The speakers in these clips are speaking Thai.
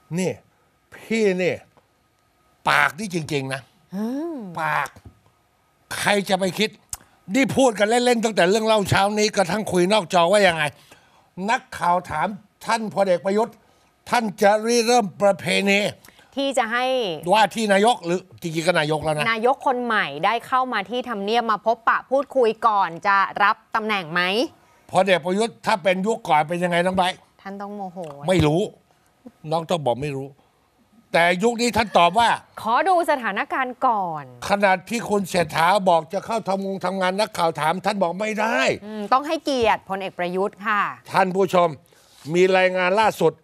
นี่พี่นี่ปากนี่จริงๆนะปากใครจะไปคิดนี่พูดกันเล่นๆตั้งแต่เรื่องเล่าเช้านี้กระทั่งคุยนอกจอว่ายังไง นักข่าวถามท่านพลเอกประยุทธ์ท่านจะเริ่มประเพณีที่จะให้ว่าที่นายกหรือจริงๆก็นายกแล้วนะนายกคนใหม่ได้เข้ามาที่ทำเนียบมาพบปะพูดคุยก่อนจะรับตำแหน่งไหมพลเอกประยุทธ์ถ้าเป็นยุคก่อนเป็นยังไงน้องใบท่านต้องโมโหไม่รู้น้องต้องบอกไม่รู้แต่ยุคนี้ท่านตอบว่าขอดูสถานการณ์ก่อนขนาดที่คุณเศรษฐาบอกจะเข้าทำงานนักข่าวถามท่านบอกไม่ได้ต้องให้เกียรติพลเอกประยุทธ์ค่ะท่านผู้ชมมีรายงานล่าสุด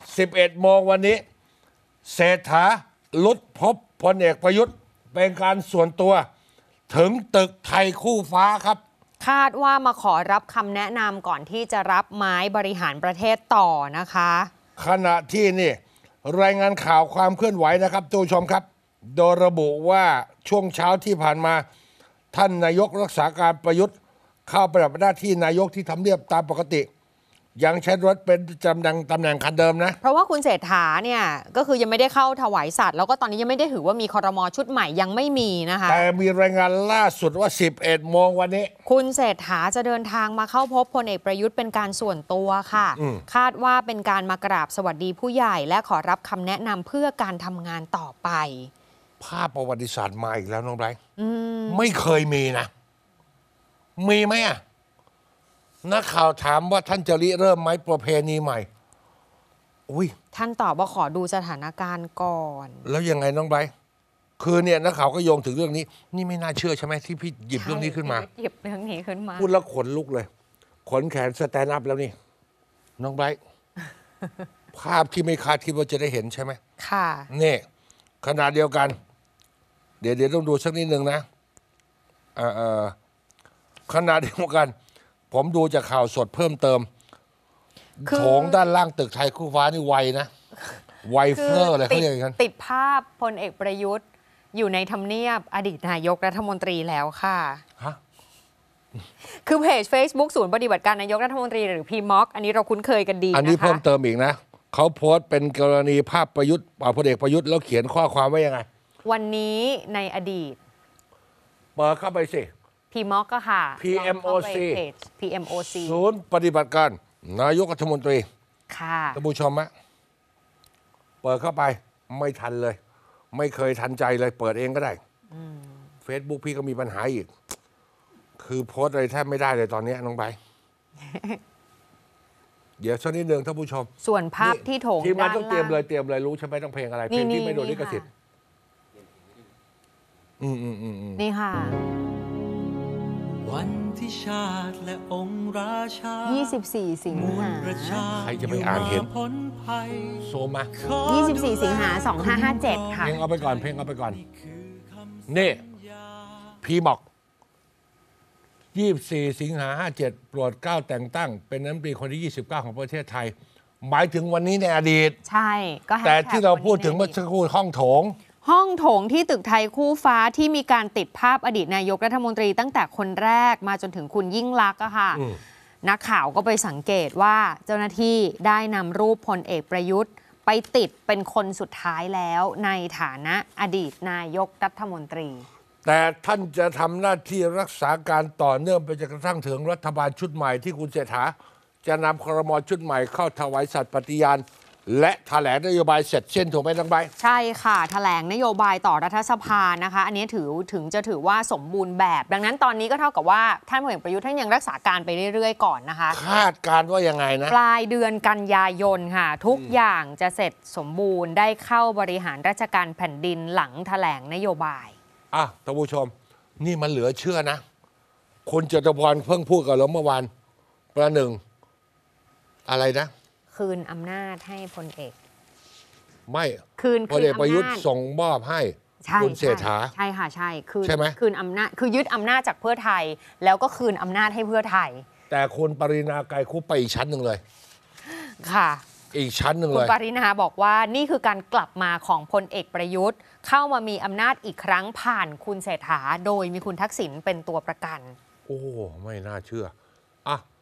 11 โมงวันนี้เศรษฐาลุดพบพลเอกประยุทธ์เป็นการส่วนตัวถึงตึกไทยคู่ฟ้าครับคาดว่ามาขอรับคำแนะนำก่อนที่จะรับไม้บริหารประเทศต่อนะคะขณะที่นี่รายงานข่าวความเคลื่อนไหวนะครับทุกผู้ชมครับโดยระบุว่าช่วงเช้าที่ผ่านมาท่านนายกรักษาการประยุทธ์เข้าปฏิบัติหน้าที่นายกที่ทำเนียบตามปกติยังใช้รถเป็นตำแหน่งคันเดิมนะเพราะว่าคุณเศรษฐาเนี่ยก็คือยังไม่ได้เข้าถวายสัตว์แล้วก็ตอนนี้ยังไม่ได้ถือว่ามีครม.ชุดใหม่ยังไม่มีนะคะแต่มีรายงานล่าสุดว่า 11 โมงวันนี้คุณเศรษฐาจะเดินทางมาเข้าพบพลเอกประยุทธ์เป็นการส่วนตัวค่ะคาดว่าเป็นการมากราบสวัสดีผู้ใหญ่และขอรับคำแนะนำเพื่อการทำงานต่อไปภาพประวัติศาสตร์มาอีกแล้วน้องไบรท์ไม่เคยมีนะมีไหมอ่ะนักข่าวถามว่าท่านจะเริ่มไหมประเพณีใหม่อุ้ยท่านตอบว่าขอดูสถานการณ์ก่อนแล้วยังไงน้องไบรท์คือเนี่ยนักข่าวก็โยงถึงเรื่องนี้นี่ไม่น่าเชื่อใช่ไหมที่พี่หยิบเรื่องนี้ขึ้นมาหยิบเรื่องนี้ขึ้นมาพูดแล้วขนลุกเลยขนแขนสแตนด์อัพแล้วนี่น้องไบรท์ภาพที่ไม่คาดคิดว่าจะได้เห็นใช่ไหมค่ะนี่ขนาดเดียวกันเดี๋ยวต้องดูสักนิดนึงนะขนาดเดียวกันผมดูจากข่าวสดเพิ่มเติมโถงด้านล่างตึกไทยคู่ฟ้านี่ไวนะไวเฟอร์อะไรเขาเรียกกันติดภาพพลเอกประยุทธ์อยู่ในทำเนียบอดีตนายกรัฐมนตรีแล้วค่ะคือเพจ Facebook ศูนย์ปฏิบัติการนายกรัฐมนตรีหรือพีม็อกอันนี้เราคุ้นเคยกันดีนะคะอันนี้เพิ่มเติมอีกนะเขาโพสต์เป็นกรณีภาพประยุทธ์พลเอกประยุทธ์แล้วเขียนข้อความไว้ยังไงวันนี้ในอดีตเปิดเข้าไปสิพีม็อกก็ค่ะ PMOC PMOC ศูนย์ปฏิบัติการนายกรัฐมนตรีค่ะท่านผู้ชมฮะเปิดเข้าไปไม่ทันเลยไม่เคยทันใจเลยเปิดเองก็ได้Facebook พี่ก็มีปัญหาอีกคือโพสอะไรแทบไม่ได้เลยตอนนี้น้องไปเดี๋ยวสักนิดนึงท่านผู้ชมส่วนภาพที่โถงทีมงานต้องเตรียมเลยรู้ใช่ไหมต้องเพลงอะไรเพลงที่ไม่โดนลิขสิทธิ์นี่ค่ะวันที่ชาติและองค์ราชา 24 สิงหาใครจะไปอ่านเห็นโซมา 24 สิงหา2557ค่ะเพลงเอาไปก่อนนี่พีบอก24 สิงหา57โปรดเกล้าแต่งตั้งเป็นรัฐมนตรีคนที่29ของประเทศไทยหมายถึงวันนี้ในอดีตใช่ก็แต่ที่เราพูดถึงเมื่อสักครู่ห้องโถงที่ตึกไทยคู่ฟ้าที่มีการติดภาพอดีตนายกรัฐมนตรีตั้งแต่คนแรกมาจนถึงคุณยิ่งลักษณ์อะค่ะนักข่าวก็ไปสังเกตว่าเจ้าหน้าที่ได้นำรูปพลเอกประยุทธ์ไปติดเป็นคนสุดท้ายแล้วในฐานะอดีตนายกรัฐมนตรีแต่ท่านจะทำหน้าที่รักษาการต่อเนื่องไปจนกระทั่งถึงรัฐบาลชุดใหม่ที่คุณเศรษฐาจะนำครม.ชุดใหม่เข้าถวายสัตย์ปฏิญาณและแถลงนโยบายเสร็จสิ้นถูกไหมน้องใบใช่ค่ะแถลงนโยบายต่อรัฐสภานะคะอันนี้ถือว่าสมบูรณ์แบบดังนั้นตอนนี้ก็เท่ากับว่าท่านพลเอกประยุทธ์ท่านยังรักษาการไปเรื่อยๆก่อนนะคะคาดการว่ายังไงนะปลายเดือนกันยายนค่ะทุกอย่างจะเสร็จสมบูรณ์ได้เข้าบริหารราชการแผ่นดินหลังแถลงนโยบายท่านผู้ชมนี่มันเหลือเชื่อนะคุณจตุพรเพิ่งพูดกับเราเมื่อวานประหนึ่งอะไรนะคืนอำนาจให้พลเอกไม่พลเอกประยุทธ์ส่งมอบให้คุณเศรษฐาใช่ค่ะใช่ใช่ไหมคืนอำนาจคือยึดอำนาจจากเพื่อไทยแล้วก็คืนอำนาจให้เพื่อไทยแต่คุณปรินาไกรคุปไปอีกชั้นหนึ่งเลยค่ะอีกชั้นหนึ่งเลยคุณปรินาบอกว่านี่คือการกลับมาของพลเอกประยุทธ์เข้ามามีอำนาจอีกครั้งผ่านคุณเศรษฐาโดยมีคุณทักษิณเป็นตัวประกันโอ้ไม่น่าเชื่อ